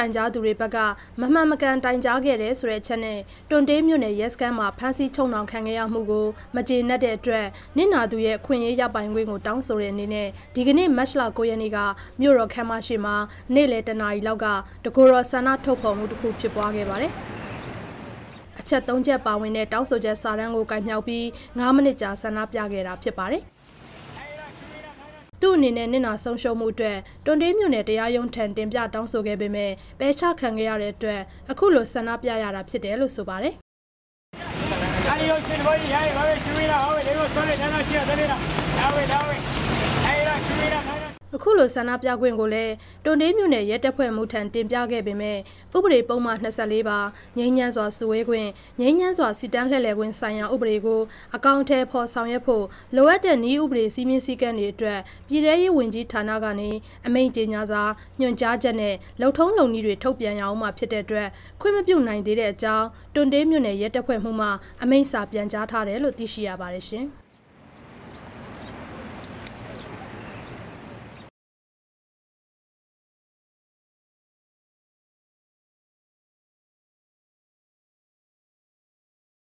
တိုင်ကြားသူတွေဘက်ကမမှန်မကန်တိုင်ကြားခဲ့တဲ့ဆိုတဲ့အချက်နဲ့တွန်တေးမြို့နယ်ရဲစခန်းမှာဖမ်းဆီးချုပ်နှောင်ခံခဲ့ရမှုကိုမကျေနပ်တဲ့အတွက်နင့်နာသူရဲ့ခွင့်ရေးရပိုင်ခွင့်ကိုတောင်းဆိုတဲ့အနေနဲ့ဒီကနေ့မတ်လ9 ရက်နေ့ကမြို့တော်ခမ်းမရှိမှာနေ့လယ်တနာရီလောက်ကတကူတော်ဆန္ဒထုတ်ဖော်မှုတစ်ခုဖြစ်ပွားခဲ့ပါတယ်။အချက်3ချက်ပါဝင်တဲ့တောင်းဆိုချက်စာတမ်းကိုကင်မြောက်ပြီး9 မိနစ်ကြာဆန္ဒပြခဲ့တာဖြစ်ပါတယ်။သူ့အနေနဲ့နင့်နာဆုံးရှုံးမှုအတွက်တွန်တေးမြို့နယ်တရားရုံးထံတင်ပြတောင်းဆိုခဲ့ပေမဲ့ပယ်ချခံခဲ့ရတဲ့အတွက်အခုလိုဆန္ဒပြရတာဖြစ်တယ်လို့ဆိုပါတယ်အခုလိုဆန္ဒပြခွင့်ကိုလည်းတွန်တေးမြို့နယ်ရဲတပ်ဖွဲ့မှုထံတင်ပြခဲ့ပေမဲ့ဥပဒေပုံမှန်24ပါငြိမ်းချမ်းစွာစုဝေးခွင့်ငြိမ်းချမ်းစွာစီတန်းလှည့်လည်ခွင့်ဆိုင်ရာဥပဒေကိုအကောင့်ထဲပေါ်ဆောင်ရွက်ဖို့လိုအပ်တဲ့နည်းဥပဒေစည်းမျဉ်းစည်းကမ်းတွေအတွက်ပြည်ထရေးဝန်ကြီးဌာနကနေအမိန့်ကြေညာစာညွှန်ကြားချက်နဲ့လုပ်ထုံးလုပ်နည်းတွေထုတ်ပြန်ရအောင်မှဖြစ်တဲ့အတွက်ခွင့်မပြုနိုင်သေးတဲ့အကြောင်းတွန်တေးမြို့နယ်ရဲတပ်ဖွဲ့မှုမှအမိန့်စာပြန်ကြားထားတယ်လို့သိရှိရပါတယ်ရှင်။